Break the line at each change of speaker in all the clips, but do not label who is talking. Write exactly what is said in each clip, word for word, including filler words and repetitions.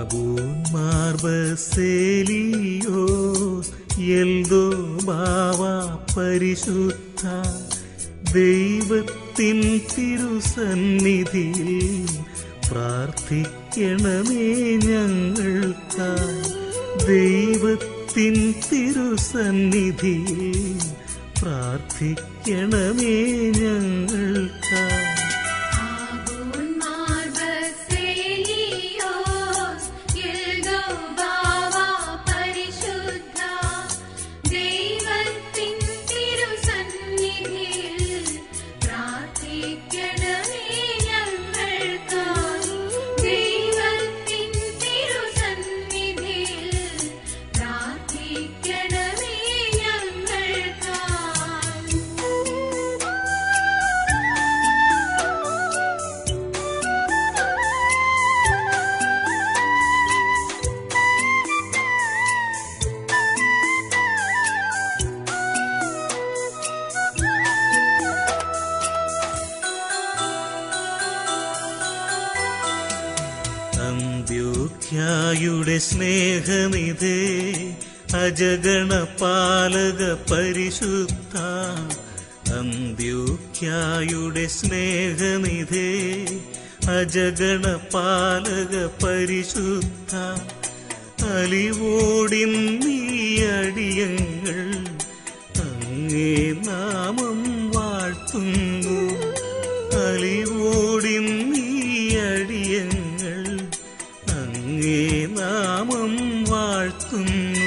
മാർബസേലിയോസ് എൽദോ ബാവ പരിശുദ്ധ ദൈവത്തിൻ തിരുസന്നിധിയിൽ പ്രാർത്ഥിക്കണമേ ഞങ്ങൾക്കായി. ദൈവത്തിൻ തിരുസന്നിധിയിൽ പ്രാർത്ഥിക്കണമേ ഞങ്ങൾക്കായി. അന്ത്യോഖ്യായുടെ സ്നേഹനിധേ അജഗണപാലക പരിശുദ്ധ. അന്ത്യോഖ്യായുടെ സ്നേഹനിധേ അജഗണപാലക പരിശുദ്ധ. അലിവോടിൻ നീ അടിയങ്ങൾ അങ്ങേ നാമം വാഴ്ത്തുന്നു. അലിവോടിൻ നീ അടിയങ്ങൾ അങ്ങേ നാമം വാഴ്ത്തുന്നു.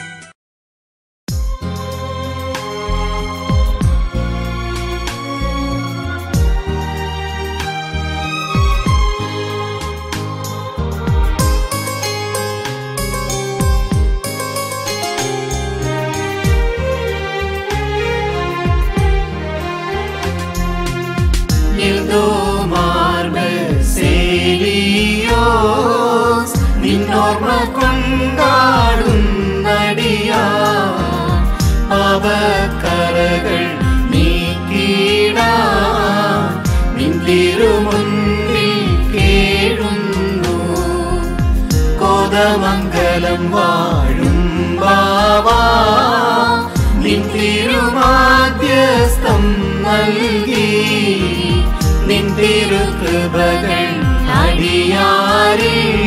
നിന്നോർമ്മ കൊണ്ടാടുന്നടിയാ പാപക്കറകൾ നീക്കിടാൻ നിൻ തിരുമുൻപിൽ കേഴുന്നു. കോതമംഗലം വാഴും ബാവാ നിൻ തിരുമാധ്യസ്ഥം നൽകി നിൻ തിരുകൃപകൾ അടിയാരിൽ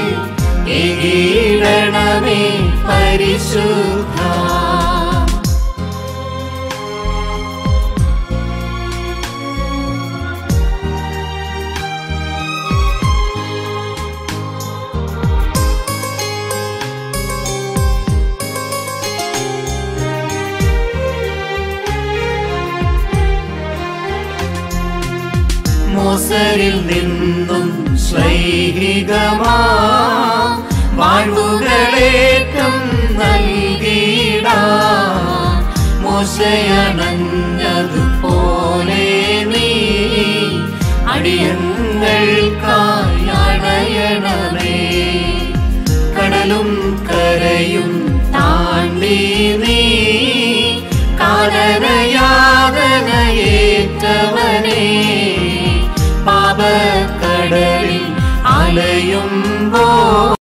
ഏകീടണമേ പരിശുദ്ധ. മോസരിൽ നിന്നും ശ്ലൈഹികമാ വാഴ്വുകളേറ്റം നൽകിടാൻ മോശയണഞ്ഞതുപോലെ നീ അടിയങ്ങൾക്കായി അണയണമേ. കടലും കരയും താണ്ടി നീ കാലനയാതനയേറ്റവനേ പാപക്കടലിൽ അലയുമ്പോ